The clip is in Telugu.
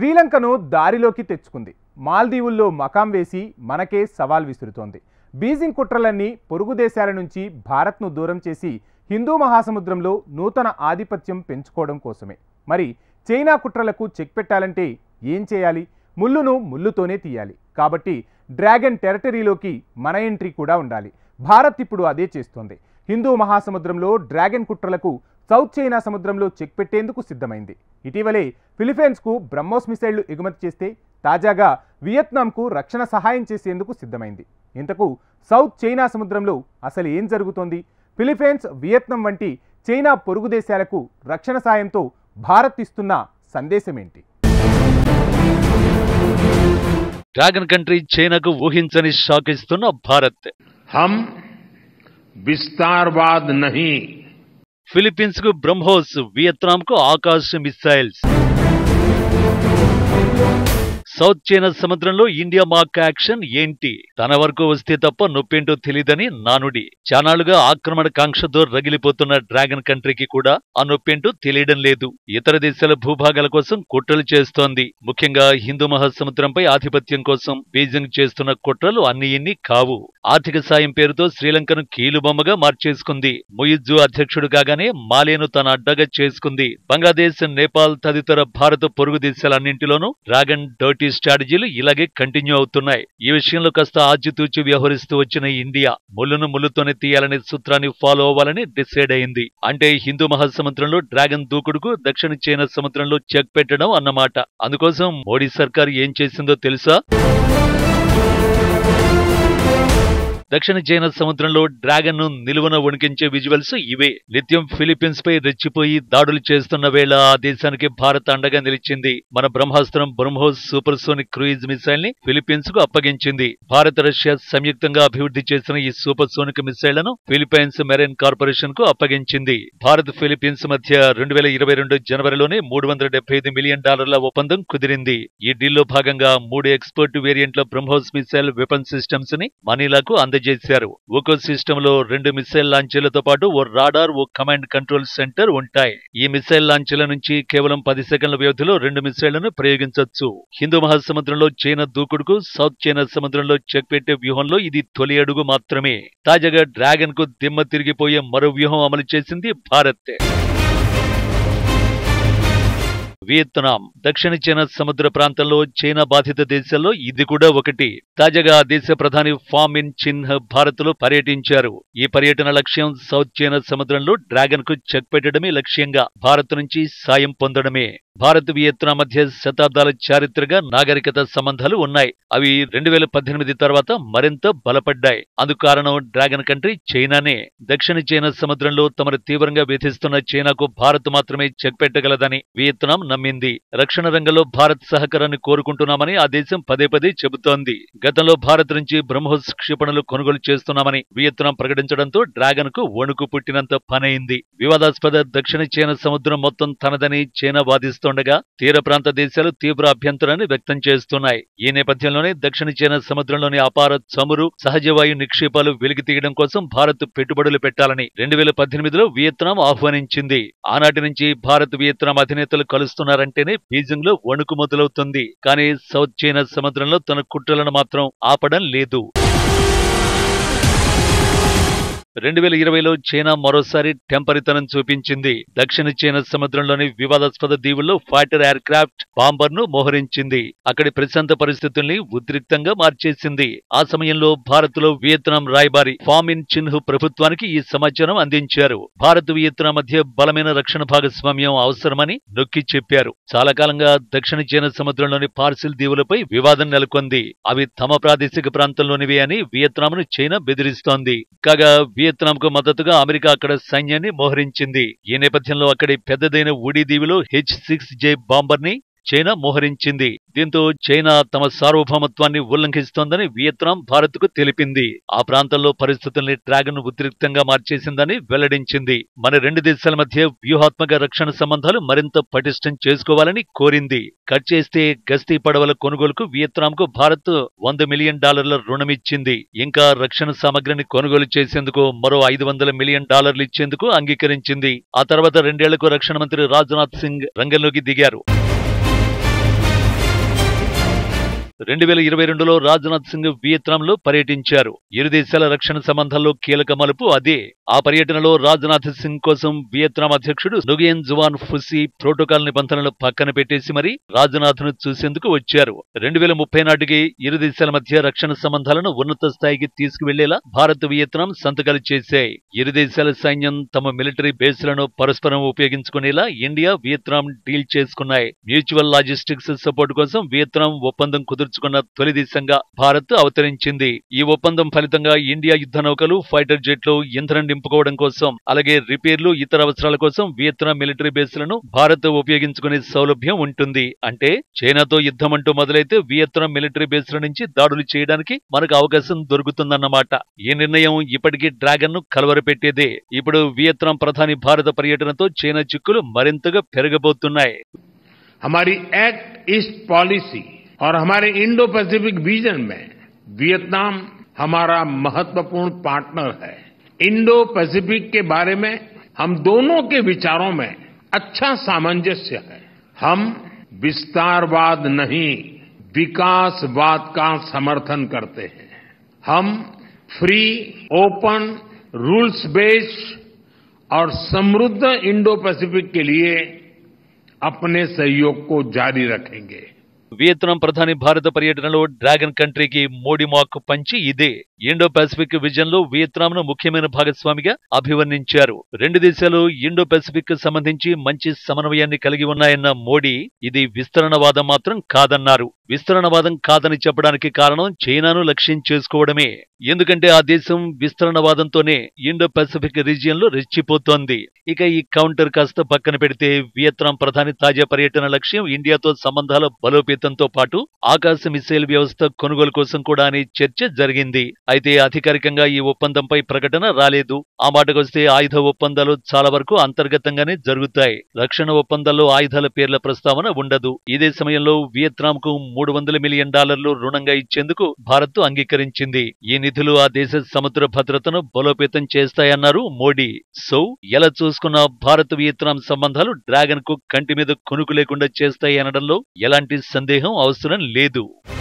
శ్రీలంకను దారిలోకి తెచ్చుకుంది. మాల్దీవుల్లో మకాం వేసి మనకే సవాల్ విసురుతోంది. బీజింగ్ కుట్రలన్నీ పొరుగు దేశాల నుంచి భారత్ను దూరం చేసి హిందూ మహాసముద్రంలో నూతన ఆధిపత్యం పెంచుకోవడం కోసమే. మరి చైనా కుట్రలకు చెక్ పెట్టాలంటే ఏం చేయాలి? ముళ్ళును ముళ్ళుతోనే తీయాలి. కాబట్టి డ్రాగన్ టెరిటరీలోకి మన ఎంట్రీ కూడా ఉండాలి. భారత్ ఇప్పుడు అదే చేస్తోంది. హిందూ మహాసముద్రంలో డ్రాగన్ కుట్రలకు సౌత్ చైనా సముద్రంలో చెక్ పెట్టేందుకు సిద్ధమైంది. ఇటీవలే ఫిలిప్పీన్స్కు బ్రహ్మోస్ మిసైళ్లు ఎగుమతి చేస్తే తాజాగా వియత్నాంకు రక్షణ సహాయం చేసేందుకు సిద్ధమైంది. ఇంతకు సౌత్ చైనా సముద్రంలో అసలు ఏం జరుగుతోంది? ఫిలిప్పీన్స్, వియత్నాం వంటి చైనా పొరుగు దేశాలకు రక్షణ సాయంతో భారత్ ఇస్తున్న సందేశం ఏంటి? డ్రాగన్ కంట్రీ చైనాకు ఊహించని షాక్ ఇస్తున్న భారత్. हम विस्तारवाद नहीं, ఫిలిప్పీన్స్ కు బ్రహ్మోస్, వియత్నాం కు ఆకాశ్ మిసైల్స్. సౌత్ చైనా సముద్రంలో ఇండియా మాక్ యాక్షన్ ఏంటి? తన వరకు వస్తే తప్ప నొప్పేంటో తెలియదని నానుడి. చానాళ్లుగా ఆక్రమణ కాంక్షతో రగిలిపోతున్న డ్రాగన్ కంట్రీకి కూడా ఆ నొప్పేంటో తెలియడం లేదు. ఇతర దేశాల భూభాగాల కోసం కుట్రలు చేస్తోంది. ముఖ్యంగా హిందూ మహాసముద్రంపై ఆధిపత్యం కోసం బీజింగ్ చేస్తున్న కుట్రలు అన్ని ఇన్ని కావు. ఆర్థిక సాయం పేరుతో శ్రీలంకను కీలుబొమ్మగా మార్చేసుకుంది. ముయిజ్జు అధ్యక్షుడు కాగానే మాలేను తన అడ్డగా చేసుకుంది. బంగ్లాదేశ్, నేపాల్ తదితర భారత పొరుగు దేశాలన్నింటిలోనూ డ్రాగన్ డర్టీ స్ట్రాటజీలు ఇలాగే కంటిన్యూ అవుతున్నాయి. ఈ విషయంలో కాస్త ఆచితూచి వ్యవహరిస్తూ వచ్చిన ఇండియా ముళ్ళును ముళ్ళుతోనే తీయాలనే సూత్రాన్ని ఫాలో అవ్వాలని డిసైడ్ అయింది. అంటే హిందూ మహాసముద్రంలో డ్రాగన్ దూకుడుకు దక్షిణ చైనా సముద్రంలో చెక్ పెట్టడం అన్నమాట. అందుకోసం మోడీ సర్కారు ఏం చేసిందో తెలుసా? దక్షిణ చైనా సముద్రంలో డ్రాగన్ ను నిలువన వణికించే విజువల్స్ ఇవే. నిత్యం ఫిలిప్పీన్స్ పై రెచ్చిపోయి దాడులు చేస్తున్న వేళ ఆ దేశానికి భారత్ అండగా నిలిచింది. మన బ్రహ్మాస్త్రం బ్రహ్మోస్ సూపర్సోనిక్ క్రూయిజ్ మిసైల్ ని ఫిలిప్పీన్స్ కు అప్పగించింది. భారత్, రష్యా సంయుక్తంగా అభివృద్ధి చేసిన ఈ సూపర్సోనిక్ మిసైళ్లను ఫిలిప్పైన్స్ మెరైన్ కార్పొరేషన్ కు అప్పగించింది. భారత్, ఫిలిప్పీన్స్ మధ్య 2022 జనవరిలోనే $375 మిలియన్ ఒప్పందం కుదిరింది. ఈ డీల్లో భాగంగా 3 ఎక్స్పర్ట్ వేరియంట్ల బ్రహ్మోస్ మిసైల్ వెపన్ సిస్టమ్స్ ని మనీలాకు అందజేశారు. ఒక్కో సిస్టమ్ లో 2 మిసైల్ లాంచీలతో పాటు ఓ రాడార్, ఓ కమాండ్ కంట్రోల్ సెంటర్ ఉంటాయి. ఈ మిసైల్ లాంచీల నుంచి కేవలం 10 సెకండ్ల వ్యవధిలో 2 మిసైళ్లను ప్రయోగించొచ్చు. హిందూ మహాసముద్రంలో చైనా దూకుడుకు సౌత్ చైనా సముద్రంలో చెక్ పెట్టే వ్యూహంలో ఇది తొలి అడుగు మాత్రమే. తాజాగా డ్రాగన్ కు దిమ్మ తిరిగిపోయే మరో వ్యూహం అమలు చేసింది భారత్. వియత్నాం దక్షిణ చైనా సముద్ర ప్రాంతంలో చైనా బాధిత దేశాల్లో ఇది కూడా ఒకటి. తాజాగా ఆ దేశ ప్రధాని ఫామ్ మిన్ చిన్ భారత్ లో పర్యటించారు. ఈ పర్యటన లక్ష్యం సౌత్ చైనా సముద్రంలో డ్రాగన్ కు చెక్ పెట్టడమే లక్ష్యంగా భారత్ నుంచి సాయం పొందడమే. భారత్, వియత్నాం మధ్య శతాబ్దాల చారిత్రక నాగరికత సంబంధాలు ఉన్నాయి. అవి 2018 తర్వాత మరింత బలపడ్డాయి. అందుకు కారణం డ్రాగన్ కంట్రీ చైనానే. దక్షిణ చైనా సముద్రంలో తమను తీవ్రంగా వేధిస్తున్న చైనాకు భారత్ మాత్రమే చెక్ పెట్టగలదని వియత్నాం నమ్మింది. రక్షణ రంగంలో భారత్ సహకారాన్ని కోరుకుంటున్నామని ఆ దేశం పదే పదే చెబుతోంది. గతంలో భారత్ నుంచి బ్రహ్మోస్ క్షిపణులు కొనుగోలు చేస్తున్నామని వియత్నాం ప్రకటించడంతో డ్రాగన్ కు వణుకు పుట్టినంత పనైంది. వివాదాస్పద దక్షిణ చైనా సముద్రం మొత్తం తనదని చైనా వాదిస్తుండగా తీర ప్రాంత దేశాలు తీవ్ర అభ్యంతరాన్ని వ్యక్తం చేస్తున్నాయి. ఈ నేపథ్యంలోనే దక్షిణ చైనా సముద్రంలోని అపార చమురు, సహజవాయు నిక్షేపాలు వెలికి తీయడం కోసం భారత్ పెట్టుబడులు పెట్టాలని 2018లో వియత్నాం ఆహ్వానించింది. ఆనాటి నుంచి భారత్, వియత్నాం అధినేతలు కలుస్తున్నారంటేనే బీజింగ్ లో వణుకు మొదలవుతుంది. కానీ సౌత్ చైనా సముద్రంలో తన కుట్రలను మాత్రం ఆపడం లేదు. 2020లో చైనా మరోసారి టెంపరితనం చూపించింది. దక్షిణ చైనా సముద్రంలోని వివాదాస్పద దీవుల్లో ఫైటర్ ఎయిర్ క్రాఫ్ట్ బాంబర్ ను మోహరించింది. అక్కడి ప్రశాంత పరిస్థితుల్ని ఉద్రిక్తంగా మార్చేసింది. ఆ సమయంలో భారత్ లో వియత్నాం రాయబారి ఫామ్ మిన్ చిన్ ప్రభుత్వానికి ఈ సమాచారం అందించారు. భారత్, వియత్నాం మధ్య బలమైన రక్షణ భాగస్వామ్యం అవసరమని నొక్కి చెప్పారు. చాలా కాలంగా దక్షిణ చైనా సముద్రంలోని పార్సిల్ దీవులపై వివాదం నెలకొంది. అవి తమ ప్రాదేశిక ప్రాంతంలోనివే అని వియత్నాంను చైనా బెదిరిస్తోంది. కాగా వియత్నాంకు మద్దతుగా అమెరికా అక్కడ సైన్యాన్ని మోహరించింది. ఈ నేపథ్యంలో అక్కడి పెద్దదైన వుడీ దీవిలో H-6J బాంబర్ ని చైనా మోహరించింది. దీంతో చైనా తమ సార్వభౌమత్వాన్ని ఉల్లంఘిస్తోందని వియత్నాం భారత్ కు తెలిపింది. ఆ ప్రాంతంలో పరిస్థితుల్ని డ్రాగన్ ఉద్రిక్తంగా మార్చేసిందని వెల్లడించింది. మన 2 దేశాల మధ్య వ్యూహాత్మక రక్షణ సంబంధాలు మరింత పటిష్టం చేసుకోవాలని కోరింది. కట్ చేస్తే గస్తీ పడవల కొనుగోలుకు వియత్నాంకు భారత్ $100 మిలియన్ రుణమిచ్చింది. ఇంకా రక్షణ సామగ్రిని కొనుగోలు చేసేందుకు మరో $500 మిలియన్ ఇచ్చేందుకు అంగీకరించింది. ఆ తర్వాత 2 ఏళ్లకు రక్షణ మంత్రి రాజ్నాథ్ సింగ్ రంగంలోకి దిగారు. 2022లో రాజ్నాథ్ సింగ్ వియత్నాంలో పర్యటించారు. ఇరు దేశాల రక్షణ సంబంధాల్లో కీలక మలుపు అదే. ఆ పర్యటనలో రాజ్నాథ్ సింగ్ కోసం వియత్నాం అధ్యక్షుడు నుగుయెన్ జువాన్ ఫుసి ప్రోటోకాల్ నిబంధనలు పక్కన పెట్టేసి మరి రాజ్నాథ్ ను చూసేందుకు వచ్చారు. 2030 నాటికి ఇరు దేశాల మధ్య రక్షణ సంబంధాలను ఉన్నత స్థాయికి తీసుకువెళ్లేలా భారత్, వియత్నాం సంతకాలు చేశాయి. ఇరు దేశాల సైన్యం తమ మిలిటరీ బేస్లను పరస్పరం ఉపయోగించుకునేలా ఇండియా, వియత్నాం డీల్ చేసుకున్నాయి. మ్యూచువల్ లాజిస్టిక్స్ సపోర్ట్ కోసం వియత్నాం ఒప్పందం కుదుర్చుకున్న తొలి దేశంగా భారత్ అవతరించింది. ఈ ఒప్పందం ఫలితంగా ఇండియా యుద్ధ నౌకలు, ఫైటర్ జెట్లు ఇంధనం నింపుకోవడం కోసం, అలాగే రిపేర్లు, ఇతర అవసరాల కోసం వియత్నాం మిలిటరీ బేస్లను భారత్ ఉపయోగించుకునే సౌలభ్యం ఉంటుంది. అంటే చైనాతో యుద్ధం అంటూ మొదలైతే వియత్నాం మిలిటరీ బేస్ల నుంచి దాడులు చేయడానికి మనకు అవకాశం దొరుకుతుందన్నమాట. ఈ నిర్ణయం ఇప్పటికీ డ్రాగన్ ను కలవరపెట్టేదే. ఇప్పుడు వియత్నాం ప్రధాని భారత పర్యటనతో చైనా చిక్కులు మరింతగా పెరగబోతున్నాయి. हमारी एक्ट ईस्ट पॉलिसी और हमारे इंडो पैसिफिक विजन में वियतनाम हमारा महत्वपूर्ण पार्टनर है. इंडो पैसिफिक के बारे में हम दोनों के विचारों में अच्छा सामंजस्य है. हम विस्तारवाद नहीं, विकासवाद का समर्थन करते हैं. हम फ्री, ओपन, रूल्स बेस्ड और समृद्ध इंडो पैसिफिक के लिए अपने सहयोग को जारी रखेंगे. వియత్నాం ప్రధాని భారత పర్యటనలో డ్రాగన్ కంట్రీకి మోడీ మాక్ పంచి ఇదే. ఇండో పసిఫిక్ విజన్ లో వియత్నాం ను ముఖ్యమైన భాగస్వామిగా అభివర్ణించారు. రెండు దేశాలు ఇండో పసిఫిక్ సంబంధించి మంచి సమన్వయాన్ని కలిగి ఉన్నాయన్న మోడీ ఇది విస్తరణవాదం మాత్రం కాదన్నారు. విస్తరణవాదం కాదని చెప్పడానికి కారణం చైనాను లక్ష్యం చేసుకోవడమే. ఎందుకంటే ఆ దేశం విస్తరణవాదంతోనే ఇండో పసిఫిక్ రీజియన్ లో రెచ్చిపోతోంది. ఇక ఈ కౌంటర్ కాస్త పక్కన పెడితే వియత్నాం ప్రధాని తాజా పర్యటన లక్ష్యం ఇండియాతో సంబంధాల బలోపేతంతో పాటు ఆకాశ మిసైల్ వ్యవస్థ కొనుగోలు కోసం కూడా అనే చర్చ జరిగింది. అయితే అధికారికంగా ఈ ఒప్పందంపై ప్రకటన రాలేదు. ఆ మాటకొస్తే ఆయుధ ఒప్పందాలు చాలా వరకు అంతర్గతంగానే జరుగుతాయి. రక్షణ ఒప్పందాల్లో ఆయుధాల పేర్ల ప్రస్తావన ఉండదు. ఇదే సమయంలో వియత్నాంకు $300 మిలియన్ రుణంగా ఇచ్చేందుకు భారత్ అంగీకరించింది. ఈ నిధులు ఆ దేశ సముద్ర భద్రతను బలోపేతం చేస్తాయన్నారు మోడీ. సో ఎలా చూసుకున్న భారత్, వియత్నాం సంబంధాలు డ్రాగన్ కు కంటి మీద కొనుకు లేకుండా చేస్తాయి అనడంలో ఎలాంటి సందేహం అవసరం లేదు.